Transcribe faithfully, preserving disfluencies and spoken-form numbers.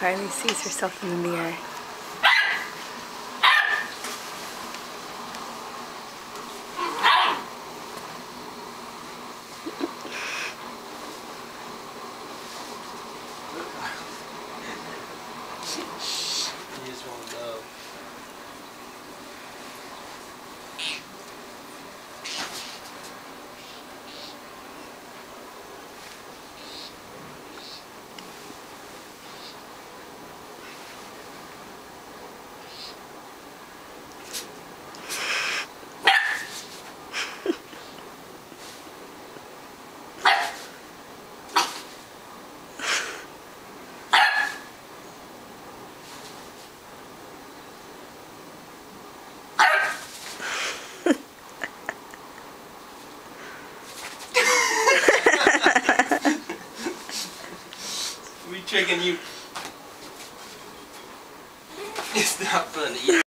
Harley sees herself in the mirror. You just won't know. We tricking you. It's not funny.